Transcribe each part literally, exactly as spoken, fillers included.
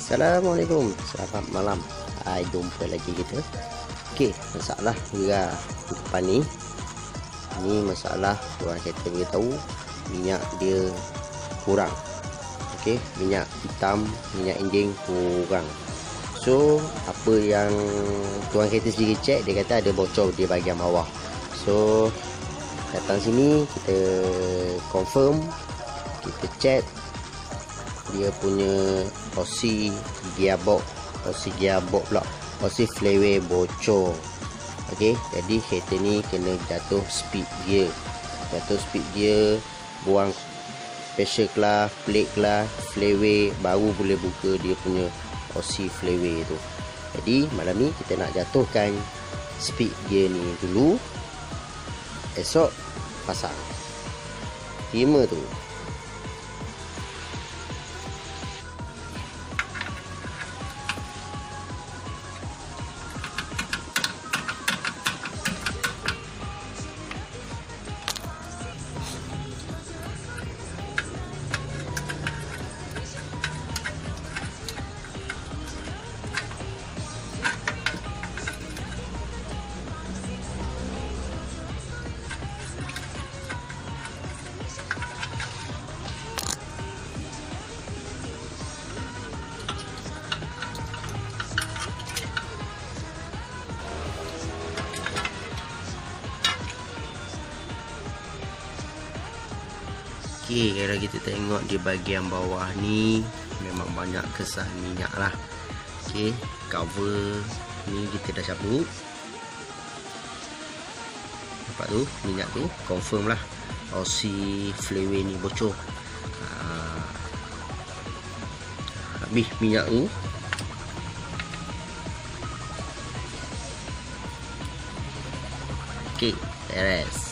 Assalamualaikum, selamat malam. Hai, jumpa lagi kita. Okey, masalah gear depan ni. Ni masalah orang kereta beritahu minyak dia kurang. Okey, minyak hitam, minyak enjin kurang. So, apa yang tuan kereta sendiri cek, dia kata ada bocor di bahagian bawah. So, datang sini kita confirm, kita cek dia punya O C gearbox, O C gearbox pula, O C flywheel bocor. Okey, jadi kereta ni kena jatuh speed gear. Jatuh speed gear, buang pressure lah, plate lah, flywheel, baru boleh buka dia punya O C flywheel tu. Jadi malam ni kita nak jatuhkan speed gear ni dulu, esok pasang. Terima tu. Okey, kalau kita tengok di bahagian bawah ni memang banyak kesah minyak lah. Okey, cover ni kita dah cabut. Nampak tu, minyak tu confirm lah O C flywheel ni bocor. ha, Habis minyak tu. Okey, beres.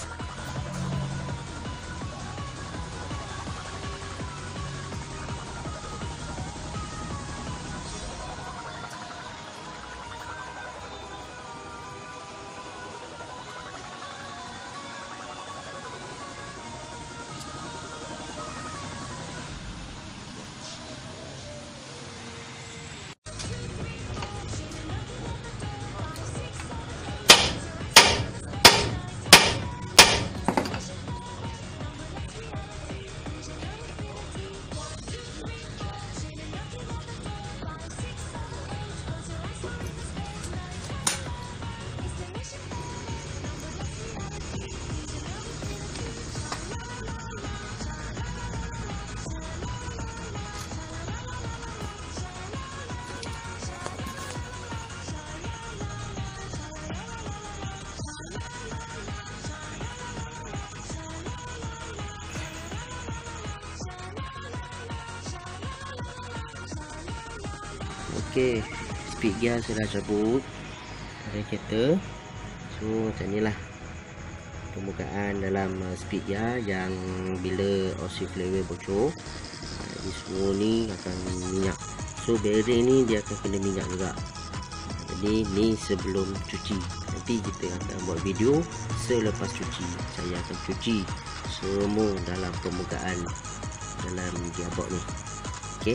Okey, speed gear saya dah cabut dari kereta. So macam ni lah pembukaan dalam uh, speed gear yang bila O C flywheel bocor. uh, Ini semua ni akan minyak. So bearing ni dia akan kena minyak juga. Jadi ni sebelum cuci. Nanti kita akan buat video selepas cuci. Saya akan cuci semua dalam pembukaan dalam gearbox ni. Okey.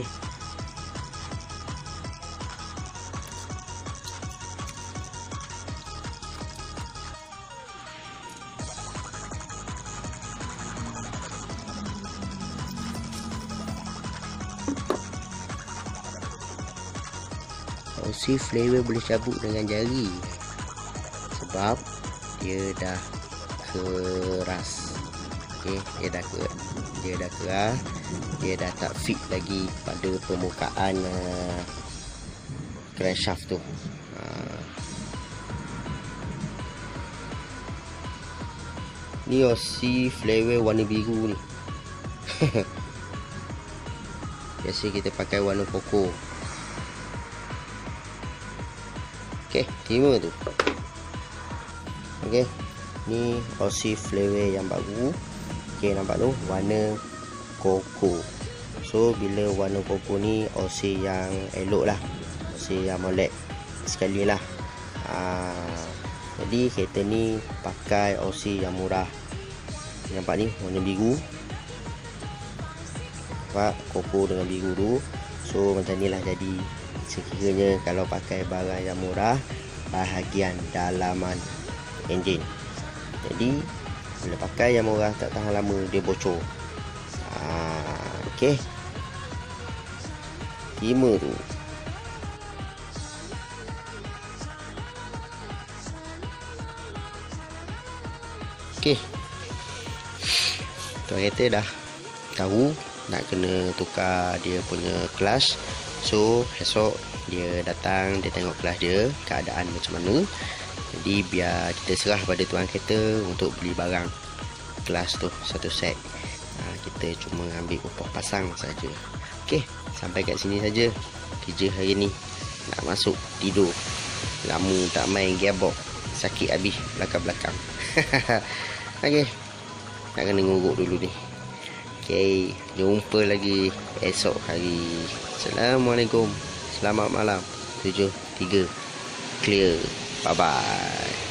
O C flywheel boleh cabut dengan jari sebab dia dah keras. Okey, dia dah ke dia dah keras, dia dah tak fit lagi pada permukaan uh, crankshaft tu. Uh. Ni O C flywheel warna biru ni. Biasa kita pakai warna koko. Okey, terima tu. Okey, ni O C flywheel yang baru. Okey, nampak tu warna koko. So bila warna koko ni O C yang elok lah, O C yang molek sekali lah. ha, Jadi kereta ni pakai O C yang murah. Nampak ni warna biru. Nampak koko dengan biru tu. So macam ni lah. Jadi sekiranya kalau pakai barang yang murah, bahagian dalaman enjin, jadi bila pakai yang murah tak tahan lama dia bocor. ha, Okey, timer tu. Okey, tuan kereta dah tahu nak kena tukar dia punya kelas. So esok dia datang, dia tengok kelas dia keadaan macam mana. Jadi biar kita serah pada tuan kereta untuk beli barang kelas tu satu set. ha, Kita cuma ambil upah pasang saja. Okey, sampai kat sini saja kerja hari ni. Nak masuk tidur. Lama tak main gearbox, sakit habis belakang-belakang. Okey, nak kena nguruk dulu ni. Okey, jumpa lagi esok hari. Assalamualaikum. Selamat malam. tujuh tiga clear. Bye bye.